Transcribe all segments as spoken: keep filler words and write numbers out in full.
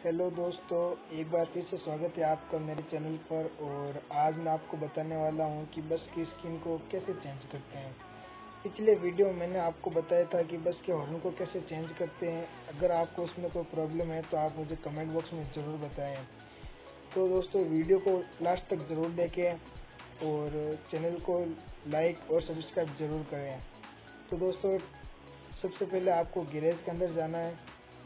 Hello दोस्तों, एक बार फिर से स्वागत है आपका मेरे चैनल पर। और आज मैं आपको बताने वाला हूं कि बस की स्क्रीन को कैसे चेंज करते हैं। पिछले वीडियो में मैंने आपको बताया था कि बस के हॉर्न को कैसे चेंज करते हैं। अगर आपको उसमें कोई प्रॉब्लम है तो आप मुझे कमेंट बॉक्स में ज़रूर बताएं। तो दोस्तों, वीडियो को लास्ट तक ज़रूर देखें और चैनल को लाइक और सब्सक्राइब ज़रूर करें। तो दोस्तों, सबसे पहले आपको गैरेज के अंदर जाना है।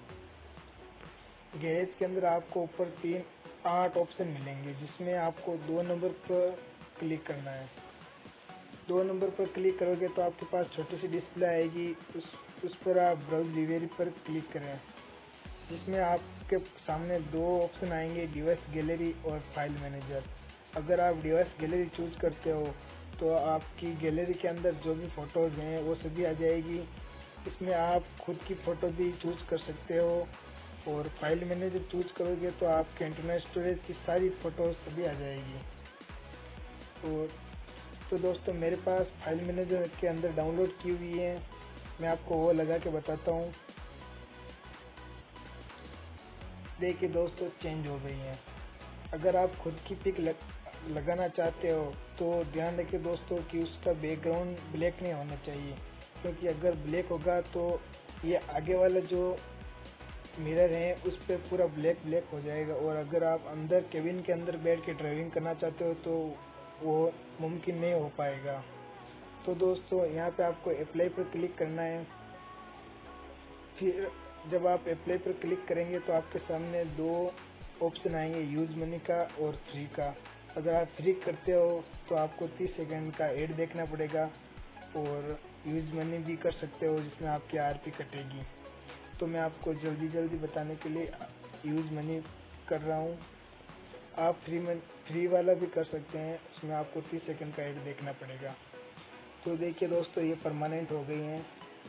गैरेज के अंदर आपको ऊपर तीन आठ ऑप्शन मिलेंगे, जिसमें आपको दो नंबर पर क्लिक करना है। दो नंबर पर क्लिक करोगे तो आपके पास छोटी सी डिस्प्ले आएगी, उस उस पर आप ब्राउज लाइब्रेरी पर क्लिक करें, जिसमें आपके सामने दो ऑप्शन आएंगे, डिवाइस गैलरी और फाइल मैनेजर। अगर आप डिवाइस गैलरी चूज करते हो तो आपकी गैलरी के अंदर जो भी फ़ोटोज़ हैं वो सभी आ जाएगी। इसमें आप खुद की फ़ोटो भी चूज़ कर सकते हो। और फाइल मैनेजर चूज करोगे तो आपके इंटरनेट स्टोरेज की सारी फ़ोटोज़ सभी आ जाएगी। और तो दोस्तों, मेरे पास फाइल मैनेजर के अंदर डाउनलोड की हुई है, मैं आपको वो लगा के बताता हूँ। देखिए दोस्तों, चेंज हो गई है। अगर आप खुद की पिक लग, लगाना चाहते हो तो ध्यान रखिए दोस्तों कि उसका बैकग्राउंड ब्लैक नहीं होना चाहिए, क्योंकि अगर ब्लैक होगा तो ये आगे वाला जो मिरर है उस पर पूरा ब्लैक ब्लैक हो जाएगा। और अगर आप अंदर केबिन के अंदर बैठ के ड्राइविंग करना चाहते हो तो वो मुमकिन नहीं हो पाएगा। तो दोस्तों, यहाँ पे आपको अप्लाई पर क्लिक करना है। फिर जब आप अप्लाई पर क्लिक करेंगे तो आपके सामने दो ऑप्शन आएंगे, यूज़ मनी का और फ्री का। अगर आप फ्री करते हो तो आपको तीस सेकंड का एड देखना पड़ेगा, और यूज़ मनी भी कर सकते हो जिसमें आपकी आरपी कटेगी। तो मैं आपको जल्दी जल्दी बताने के लिए यूज़ मनी कर रहा हूँ। आप फ्री में फ्री वाला भी कर सकते हैं, उसमें आपको तीस सेकंड का एड देखना पड़ेगा। तो देखिए दोस्तों, ये परमानेंट हो गई हैं।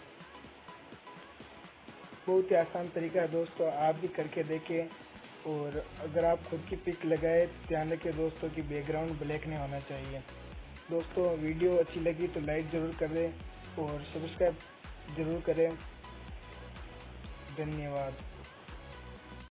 बहुत ही आसान तरीका है दोस्तों, आप भी करके देखें। और अगर आप खुद की पिक लगाए, ध्यान रखिए दोस्तों कि बैकग्राउंड ब्लैक नहीं होना चाहिए। दोस्तों, वीडियो अच्छी लगी तो लाइक ज़रूर करें और सब्सक्राइब ज़रूर करें। धन्यवाद।